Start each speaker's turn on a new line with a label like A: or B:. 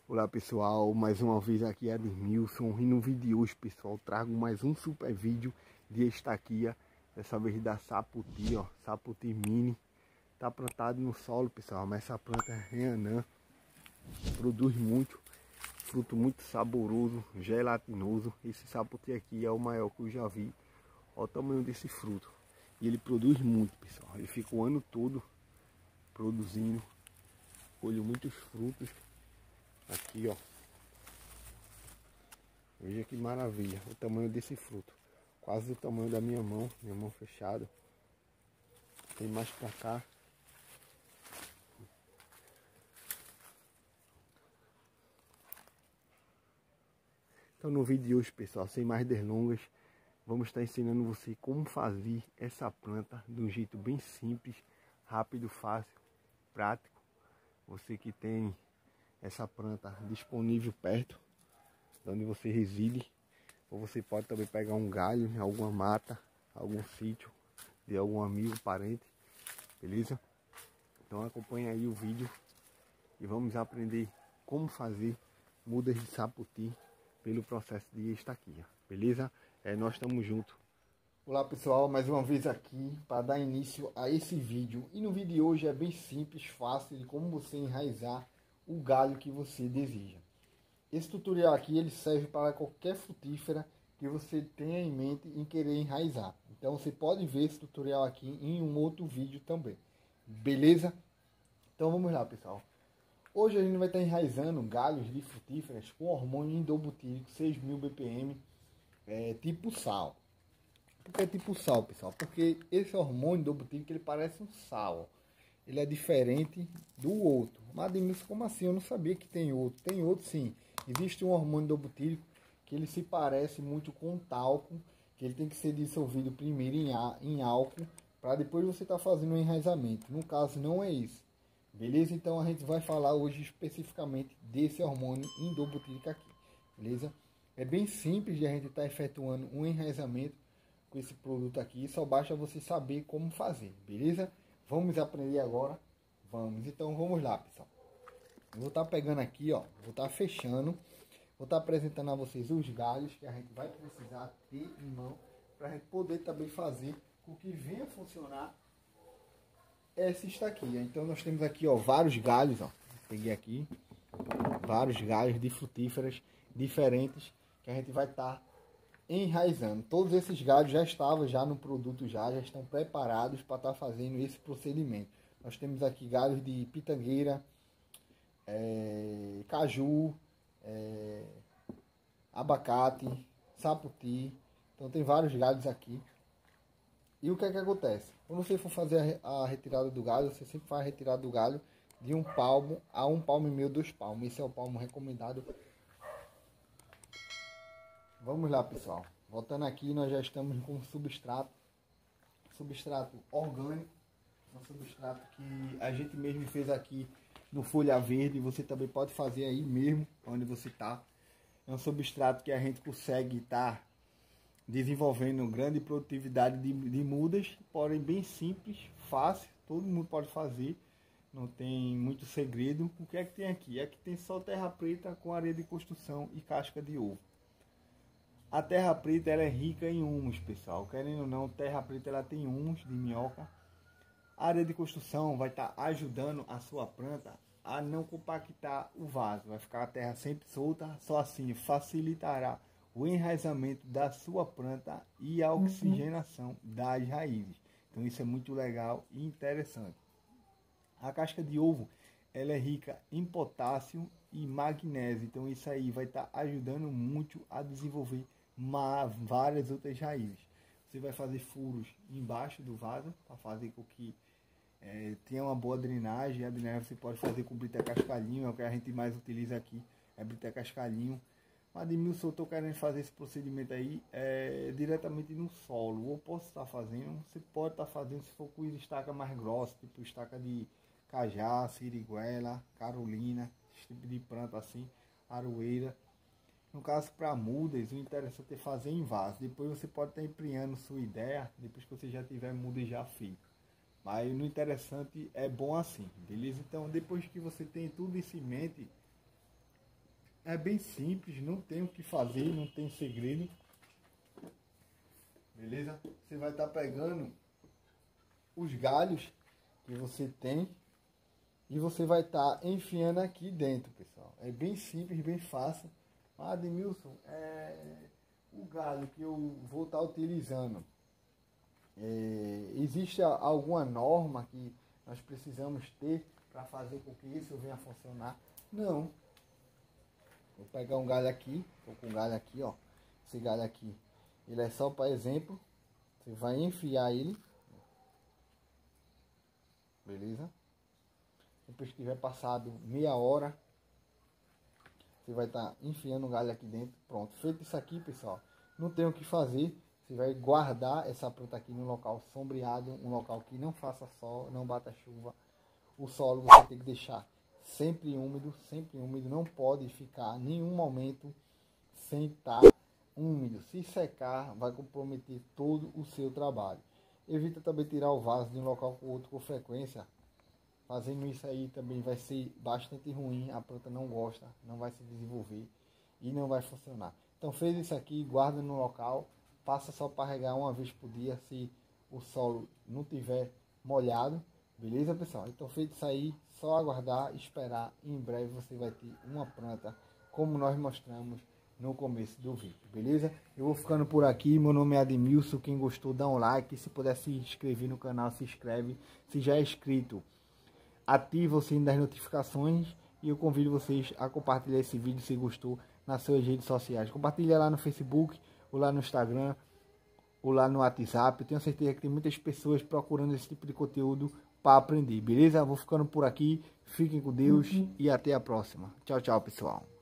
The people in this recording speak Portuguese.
A: Olá pessoal, mais uma vez aqui é Ademilson e no vídeo de hoje, pessoal, trago mais um super vídeo de estaquia, dessa vez da Saputi, ó, Saputi Mini. Tá plantado no solo, pessoal, mas essa planta é Reanã, produz muito, fruto muito saboroso, gelatinoso. Esse Saputi aqui é o maior que eu já vi, olha o tamanho desse fruto. E ele produz muito, pessoal, ele fica o ano todo produzindo, colhe muitos frutos. Aqui, ó. Veja que maravilha o tamanho desse fruto. Quase o tamanho da minha mão fechada. Tem mais pra cá. Então no vídeo de hoje, pessoal, sem mais delongas, vamos estar ensinando você como fazer essa planta de um jeito bem simples, rápido, fácil, prático. Você que tem essa planta disponível perto de onde você reside, ou você pode também pegar um galho em alguma mata, algum sítio de algum amigo, parente, beleza? Então acompanha aí o vídeo e vamos aprender como fazer mudas de saputi pelo processo de estaquia, beleza? Nós estamos juntos. Olá pessoal, mais uma vez aqui para dar início a esse vídeo. E no vídeo de hoje é bem simples, fácil de como você enraizar o galho que você deseja. Esse tutorial aqui ele serve para qualquer frutífera que você tenha em mente em querer enraizar. Então você pode ver esse tutorial aqui em um outro vídeo também. Beleza? Então vamos lá, pessoal. Hoje a gente vai estar enraizando galhos de frutíferas com hormônio indobutírico 6.000 BPM, tipo sal. Por que tipo sal, pessoal? Porque esse hormônio indobutírico ele parece um sal. Ele é diferente do outro. Mas Ademilson, como assim? Eu não sabia que tem outro. Tem outro sim. Existe um hormônio indobutírico que ele se parece muito com talco, que ele tem que ser dissolvido primeiro em álcool, para depois você estar fazendo o enraizamento. No caso não é isso. Beleza? Então a gente vai falar hoje especificamente desse hormônio indobutírico aqui. Beleza? É bem simples de a gente estar efetuando um enraizamento com esse produto aqui. Só basta você saber como fazer. Beleza? Vamos aprender agora? Vamos. Então vamos lá, pessoal. Eu vou estar pegando aqui, ó. Vou estar fechando. Vou estar apresentando a vocês os galhos que a gente vai precisar ter em mão para a gente poder também fazer com que venha funcionar essa estaquia. Então nós temos aqui, ó, vários galhos, ó. Peguei aqui vários galhos de frutíferas diferentes que a gente vai estar enraizando. Todos esses galhos já estavam no produto, já estão preparados para estar fazendo esse procedimento. Nós temos aqui galhos de pitangueira, caju, abacate, saputi. Então tem vários galhos aqui. E o que é que acontece? Quando você for fazer a retirada do galho, você sempre faz a retirada do galho de 1 palmo a 1 palmo e meio, 2 palmos. Esse é o palmo recomendado. Vamos lá, pessoal. Voltando aqui, nós já estamos com substrato orgânico, um substrato que a gente mesmo fez aqui no Folha Verde. Você também pode fazer aí mesmo, onde você está. É um substrato que a gente consegue estar desenvolvendo grande produtividade de mudas, porém bem simples, fácil, todo mundo pode fazer, não tem muito segredo. O que é que tem aqui? Aqui tem só terra preta com areia de construção e casca de ovo. A terra preta ela é rica em humus, pessoal, querendo ou não, terra preta ela tem humus de minhoca. A areia de construção vai estar ajudando a sua planta a não compactar o vaso, vai ficar a terra sempre solta, só assim facilitará o enraizamento da sua planta e a oxigenação das raízes. Então isso é muito legal e interessante. A casca de ovo ela é rica em potássio e magnésio, então isso aí vai estar ajudando muito a desenvolver várias outras raízes. Você vai fazer furos embaixo do vaso para fazer com que tenha uma boa drenagem. A drenagem você pode fazer com brita cascalhinho, é o que a gente mais utiliza aqui, é brita cascalhinho. Ademilson, eu estou querendo fazer esse procedimento aí diretamente no solo. Ou posso estar fazendo, você pode estar fazendo se for com estaca mais grossa, tipo estaca de cajá, siriguela, carolina, esse tipo de planta assim, aroeira. No caso para mudas, o interessante é fazer em vaso. Depois você pode estar empreendendo sua ideia, depois que você já tiver mudas já feito. Mas no interessante é bom assim, beleza? Então depois que você tem tudo isso em mente, é bem simples, não tem o que fazer, não tem segredo. Beleza? Você vai estar pegando os galhos que você tem e você vai estar enfiando aqui dentro, pessoal. É bem simples, bem fácil. Ah, Ademilson, o galho que eu vou estar utilizando, existe alguma norma que nós precisamos ter para fazer com que isso venha a funcionar? Não. Vou pegar um galho aqui, estou com um galho aqui, ó. Esse galho aqui, ele é só para exemplo. Você vai enfiar ele, beleza? Depois que tiver passado meia hora, você vai estar enfiando o galho aqui dentro. Pronto, feito isso aqui, pessoal, não tem o que fazer. Você vai guardar essa planta aqui no local sombreado, um local que não faça sol, não bata chuva. O solo você tem que deixar sempre úmido, não pode ficar em nenhum momento sem estar úmido. Se secar, vai comprometer todo o seu trabalho. Evita também tirar o vaso de um local para o outro com frequência. Fazendo isso aí também vai ser bastante ruim. A planta não gosta, não vai se desenvolver e não vai funcionar. Então fez isso aqui, guarda no local. Passa só para regar uma vez por dia se o solo não tiver molhado. Beleza, pessoal? Então feito isso aí, só aguardar, esperar. E em breve você vai ter uma planta como nós mostramos no começo do vídeo, beleza? Eu vou ficando por aqui. Meu nome é Ademilson. Quem gostou, dá um like. Se puder se inscrever no canal, se inscreve. Se já é inscrito, ativa o sininho das notificações. E eu convido vocês a compartilhar esse vídeo se gostou nas suas redes sociais. Compartilha lá no Facebook, ou lá no Instagram, ou lá no WhatsApp. Eu tenho certeza que tem muitas pessoas procurando esse tipo de conteúdo para aprender, beleza? Vou ficando por aqui. Fiquem com Deus e até a próxima. Tchau, tchau, pessoal.